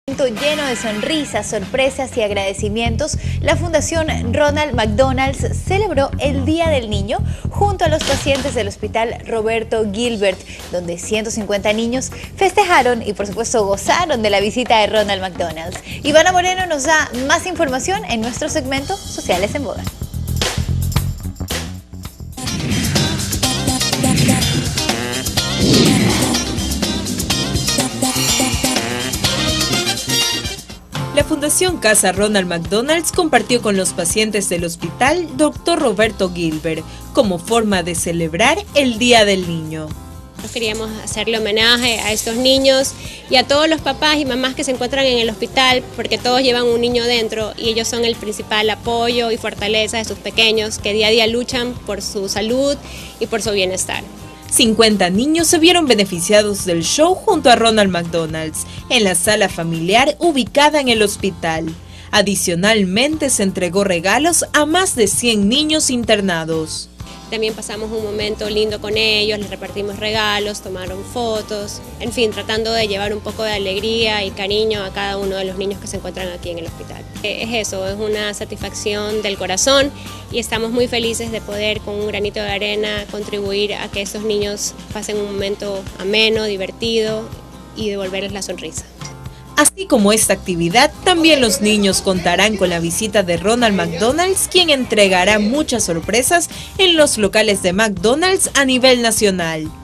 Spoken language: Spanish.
Lleno de sonrisas, sorpresas y agradecimientos, la Fundación Ronald McDonald celebró el Día del Niño junto a los pacientes del Hospital Roberto Gilbert, donde 150 niños festejaron y por supuesto gozaron de la visita de Ronald McDonald. Ivana Moreno nos da más información en nuestro segmento Sociales en Boga. La Fundación Casa Ronald McDonald compartió con los pacientes del Hospital Dr. Roberto Gilbert como forma de celebrar el Día del Niño. Queríamos hacerle homenaje a estos niños y a todos los papás y mamás que se encuentran en el hospital, porque todos llevan un niño dentro y ellos son el principal apoyo y fortaleza de sus pequeños que día a día luchan por su salud y por su bienestar. 50 niños se vieron beneficiados del show junto a Ronald McDonald en la sala familiar ubicada en el hospital. Adicionalmente se entregó regalos a más de 100 niños internados. También pasamos un momento lindo con ellos, les repartimos regalos, tomaron fotos, en fin, tratando de llevar un poco de alegría y cariño a cada uno de los niños que se encuentran aquí en el hospital. Es eso, es una satisfacción del corazón y estamos muy felices de poder con un granito de arena contribuir a que estos niños pasen un momento ameno, divertido y devolverles la sonrisa. Así como esta actividad, también los niños contarán con la visita de Ronald McDonald, quien entregará muchas sorpresas en los locales de McDonald's a nivel nacional.